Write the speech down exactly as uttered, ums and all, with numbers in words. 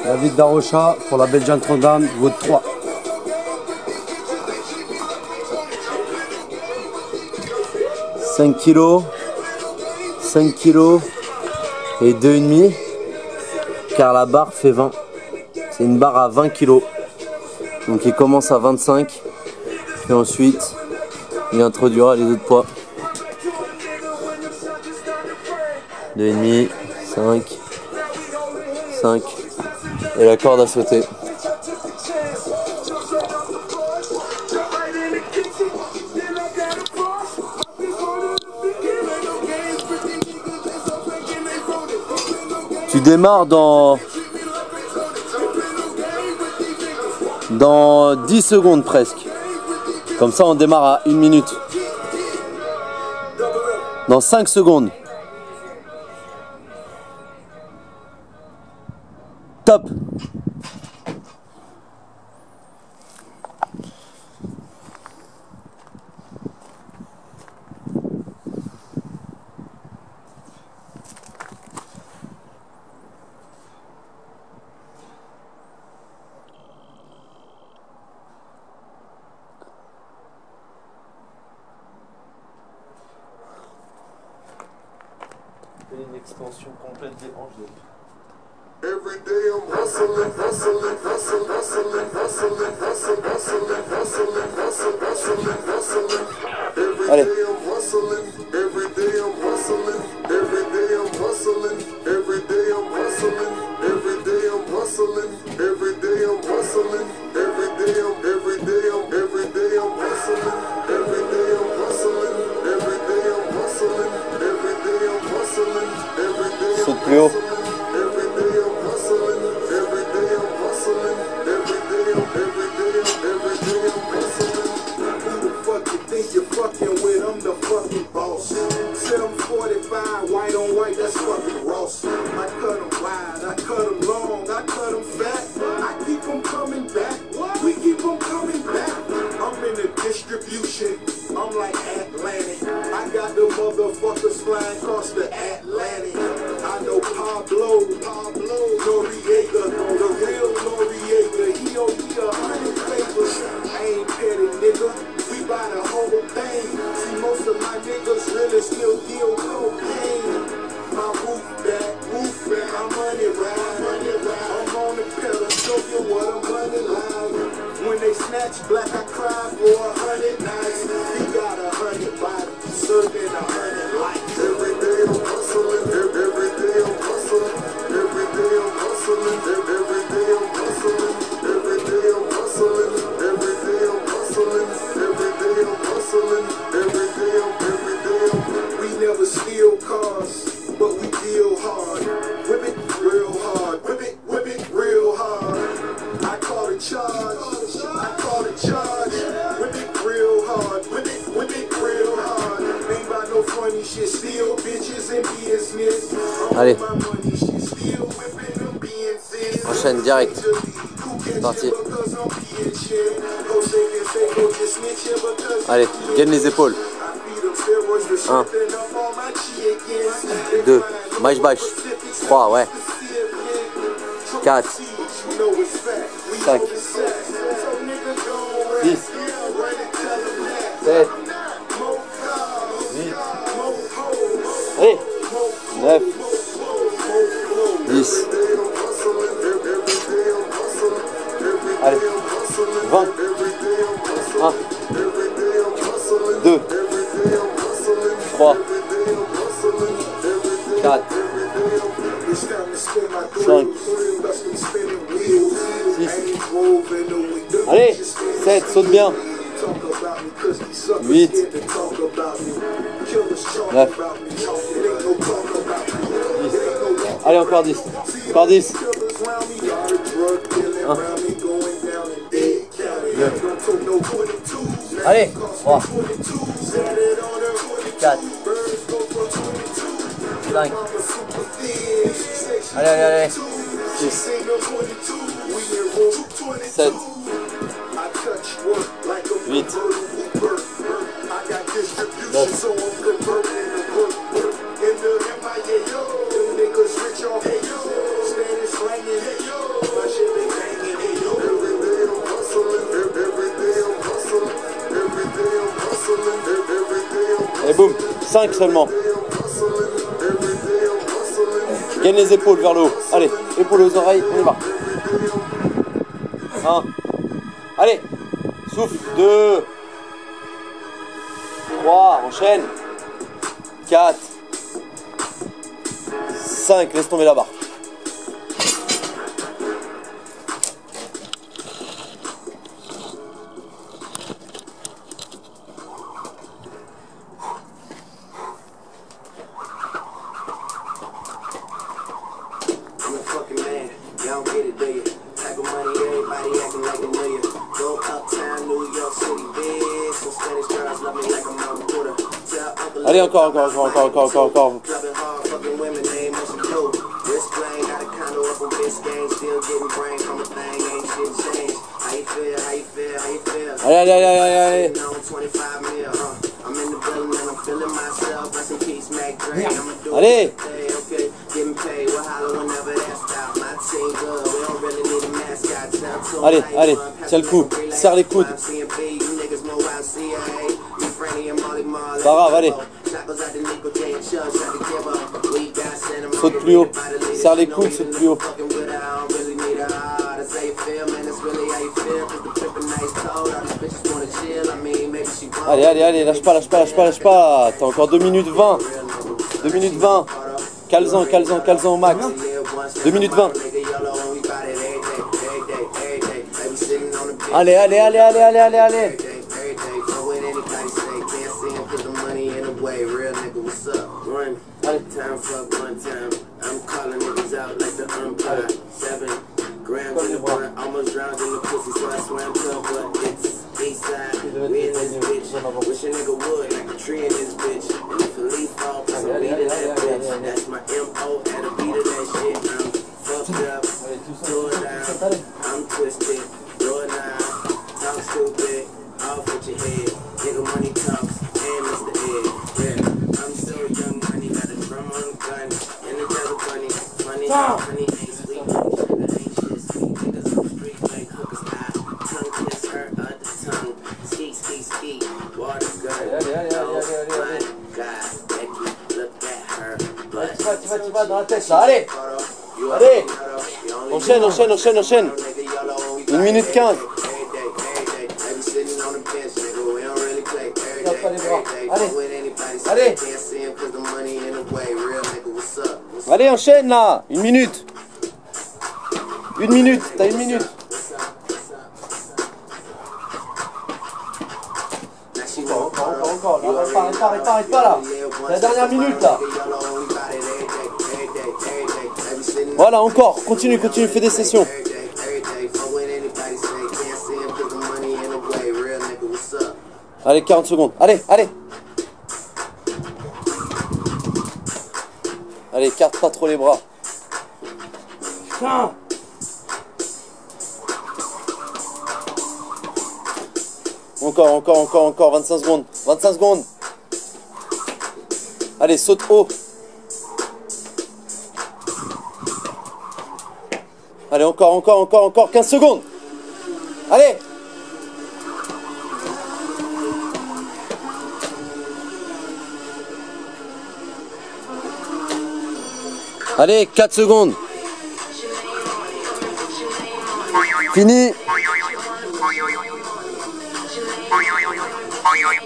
David Darocha pour la Belgian Throwdown, vaut trois. cinq kilos, cinq kilos et deux virgule cinq car la barre fait vingt. C'est une barre à vingt kilos. Donc il commence à vingt-cinq et ensuite il introduira les autres poids. deux virgule cinq, cinq, cinq et la corde à sauter. Tu démarres dans dans dix secondes presque. Comme ça on démarre à une minute. Dans cinq secondes. Top. Une extension complète des hanches. Every day I'm hustling, hustling, hustling, hustling, hustling, hustling, hustling, hustling, hustling, hustling, hustling. Every day I'm hustling, every day I'm hustling, every day I'm hustling, every day I'm hustling, every day I'm hustling, every day I'm hustling, every day I'm, every day I'm, every day I'm hustling, every day I'm hustling, every day I'm hustling, every day I'm hustling, every day I'm Saute plus haut. seven forty-five, white on white, that's fucking Ross. I cut them wide, I cut them long, I cut them fat. I keep them coming back, we keep them coming back. I'm in the distribution, I'm like Atlantic. I got the motherfuckers flying across the Atlantic. I know Pablo, Pablo, Noriega, the real Noriega. He owe me a hundred favors. I ain't petty, nigga. We buy the whole thing. See, most of my niggas really still deal cocaine. My roof back, roof back, I'm money ride, money ride. I'm on the pedal, show you what I'm running like. When they snatch black, I cry for a hundred nights. He got a hundred bodies, serving a hundred lives. Every day I'm hustling, every day I'm hustling, every day I'm hustling, every day I'm hustling, every day I'm hustling, every day I'm hustling, every day I'm hustling, every day I'm, every day I'm. We never steal cars, but we deal hard. Whip it real hard, whip it, whip it real hard. I call it charge, I call it charge. Whip it real hard, whip it, whip it real hard. Ain't about no funny shit, steal bitches and business. Allez. My money shit, steal whipping them business. Enchaîne direct. C'est parti. Allez, gaine les épaules. un, deux, maïs bâche. trois, ouais. quatre, cinq, six, sept, huit, allez, neuf, dix, allez, vingt, un, deux, trois, quatre, cinq, six, allez, sept, saute bien, huit, neuf, dix, allez encore dix, encore dix, un, deux, allez, trois, quatre, cinq, allez, allez, allez, six, sept, huit, neuf, cinq seulement. Gaine les épaules vers le haut. Allez, épaules aux oreilles, on y va. un. Allez, souffle. deux. trois, enchaîne. quatre. cinq, laisse tomber la barre. Allez, encore, encore, encore, encore, encore, encore, encore. Allez, allez, allez, allez, allez. Allez. Allez, allez, tiens le coup, serre les coudes. Pas grave, allez. Saute plus haut, serre les coudes, saute plus haut. Allez, allez, allez, lâche pas, lâche pas, lâche pas, lâche pas. T'as encore deux minutes vingt. deux minutes vingt. Cale-en, cale-en, cale-en au max. deux minutes vingt. Allez, allez, allez, allez, allez, allez, allez. Tu vas, tu vas dans la tête là, allez. Allez. Enchaîne, enchaîne, enchaîne, enchaîne. une minute quinze. Allez. Allez. Allez, enchaîne là. Une minute. Une minute, t'as une minute. Encore, encore, encore, encore. Arrête pas, arrête pas, arrête pas, arrête pas là. C'est la dernière minute là. Voilà, encore. Continue, continue, fais des sessions. Allez, quarante secondes. Allez, allez. Allez, carte pas trop les bras. Putain. Encore, encore, encore, encore. vingt-cinq secondes. vingt-cinq secondes. Allez, saute haut. Allez, encore, encore, encore, encore. quinze secondes. Allez. Allez, quatre secondes. Fini.